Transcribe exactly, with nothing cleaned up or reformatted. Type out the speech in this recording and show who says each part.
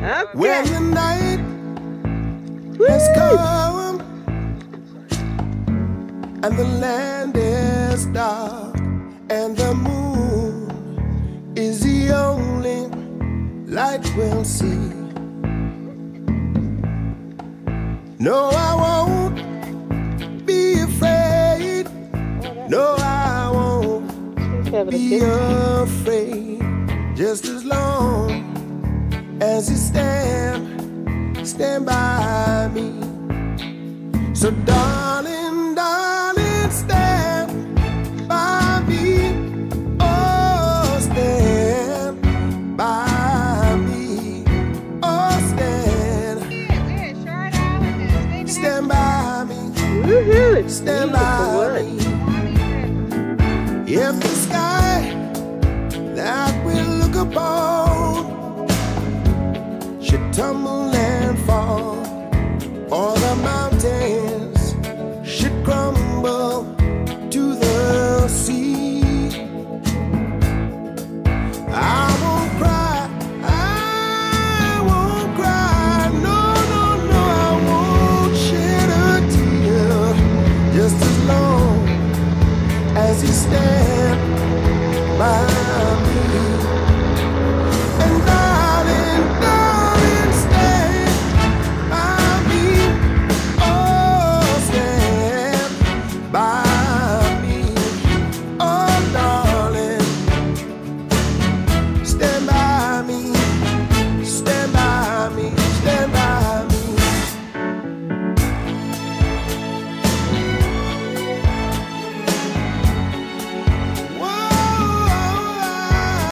Speaker 1: Okay.
Speaker 2: When the night has come and the land is dark and the moon is the only light we'll see. No, I won't be afraid. No, I won't be afraid. Just as long as you stand, stand by me. So darling, darling, stand by me. Oh, stand by me. Oh, stand. Stand by me.
Speaker 1: Woohoo, it's
Speaker 2: Stand by me. If the sky that we look upon should tumble and fall, or the mountains should crumble